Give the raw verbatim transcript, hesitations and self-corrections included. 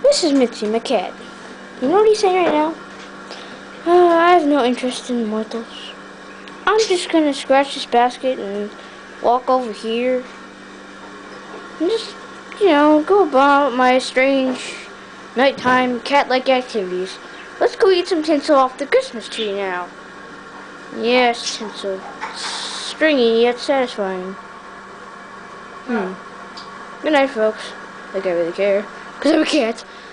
This is Mitzi, my cat. You know what he's saying right now? Uh, I have no interest in mortals. I'm just gonna scratch this basket and walk over here. And just, you know, go about my strange nighttime cat-like activities. Let's go eat some tinsel off the Christmas tree now. Yes, tinsel. Stringy yet satisfying. Hmm. Good night, folks. Like I really care. Because I'm a cat.